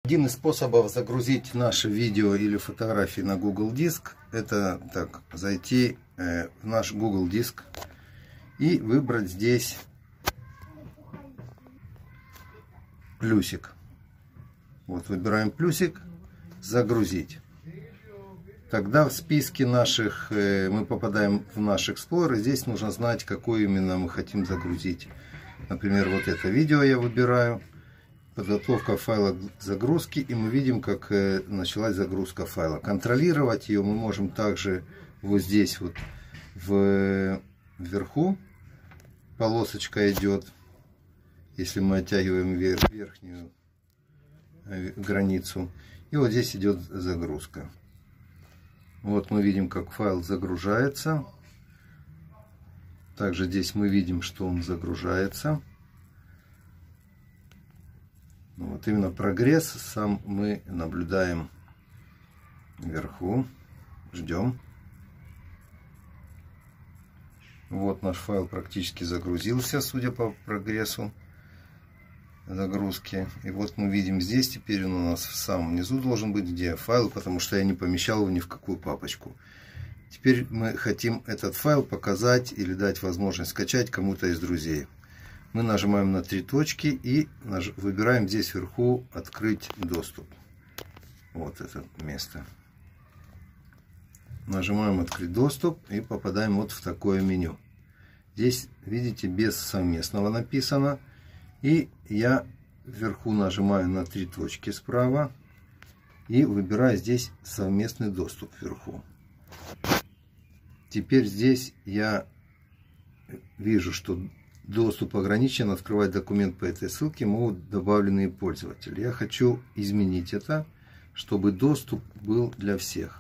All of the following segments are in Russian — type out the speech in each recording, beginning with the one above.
Один из способов загрузить наше видео или фотографии на Google Диск — это так, зайти в наш Google Диск и выбрать здесь плюсик. Вот, выбираем плюсик, загрузить. Тогда в списке наших мы попадаем в наш Explorer. Здесь нужно знать, какое именно мы хотим загрузить. Например, вот это видео я выбираю. Подготовка файла к загрузке, и мы видим, как началась загрузка файла. Контролировать ее мы можем также вот здесь вот вверху. Полосочка идет, если мы оттягиваем верхнюю границу. И вот здесь идет загрузка. Вот мы видим, как файл загружается. Также здесь мы видим, что он загружается. Вот именно прогресс сам мы наблюдаем вверху. Ждем. Вот наш файл практически загрузился, судя по прогрессу загрузки. И вот мы видим здесь, теперь он у нас в самом низу должен быть, где файл, потому что я не помещал его ни в какую папочку. Теперь мы хотим этот файл показать или дать возможность скачать кому-то из друзей. Мы нажимаем на три точки и выбираем здесь вверху «Открыть доступ». Вот это место. Нажимаем «Открыть доступ» и попадаем вот в такое меню. Здесь, видите, без совместного написано. И я вверху нажимаю на три точки справа и выбираю здесь совместный доступ вверху. Теперь здесь я вижу, что доступ ограничен. Открывать документ по этой ссылке могут добавленные пользователи. Я хочу изменить это, чтобы доступ был для всех.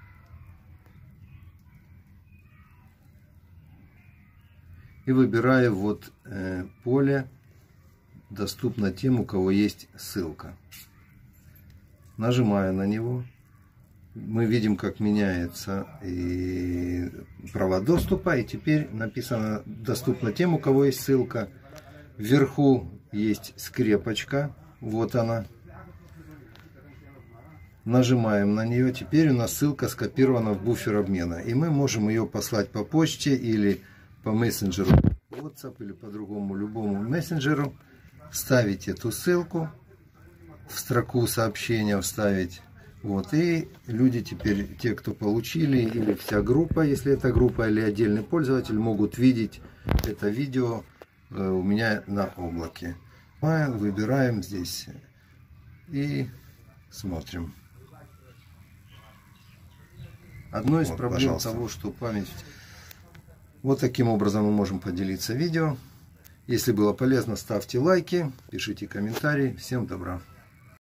И выбираю вот поле «Доступно тем, у кого есть ссылка». Нажимаю на него. Мы видим, как меняется и права доступа. И теперь написано «Доступно тем, у кого есть ссылка». Вверху есть скрепочка. Вот она. Нажимаем на нее. Теперь у нас ссылка скопирована в буфер обмена. И мы можем ее послать по почте или по мессенджеру WhatsApp или по другому любому мессенджеру. Вставить эту ссылку в строку сообщения, вставить. Вот, и люди теперь, те, кто получили, или вся группа, если это группа, или отдельный пользователь, могут видеть это видео у меня на облаке. Выбираем здесь и смотрим. Одной из проблем того, что память... Вот таким образом мы можем поделиться видео. Если было полезно, ставьте лайки, пишите комментарии. Всем добра!